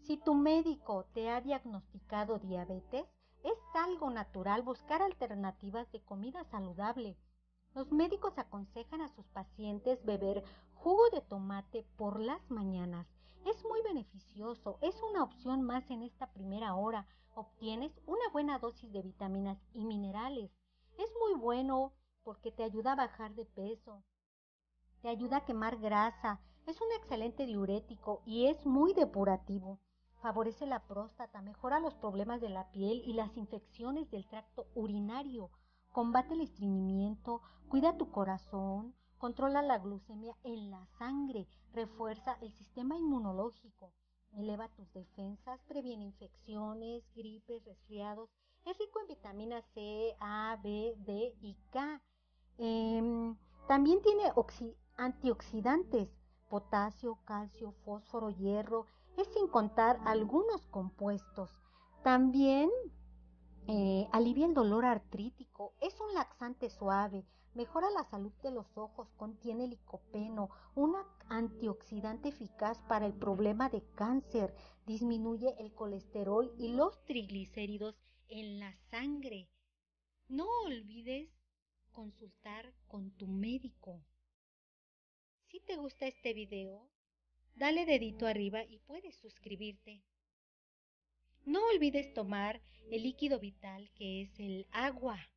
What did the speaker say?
Si tu médico te ha diagnosticado diabetes, es algo natural buscar alternativas de comida saludable. Los médicos aconsejan a sus pacientes beber jugo de tomate por las mañanas. Es muy beneficioso, es una opción más en esta primera hora. Obtienes una buena dosis de vitaminas y minerales. Es muy bueno porque te ayuda a bajar de peso, te ayuda a quemar grasa, es un excelente diurético y es muy depurativo. Favorece la próstata, mejora los problemas de la piel y las infecciones del tracto urinario, combate el estreñimiento, cuida tu corazón, controla la glucemia en la sangre, refuerza el sistema inmunológico, eleva tus defensas, previene infecciones, gripes, resfriados. Es rico en vitaminas C, A, B, D y K. También tiene antioxidantes, potasio, calcio, fósforo, hierro, es sin contar algunos compuestos. También alivia el dolor artrítico, es un laxante suave, mejora la salud de los ojos, contiene licopeno, un antioxidante eficaz para el problema de cáncer, disminuye el colesterol y los triglicéridos en la sangre. No olvides consultar con tu médico. Si te gusta este video, dale dedito arriba y puedes suscribirte. No olvides tomar el líquido vital que es el agua.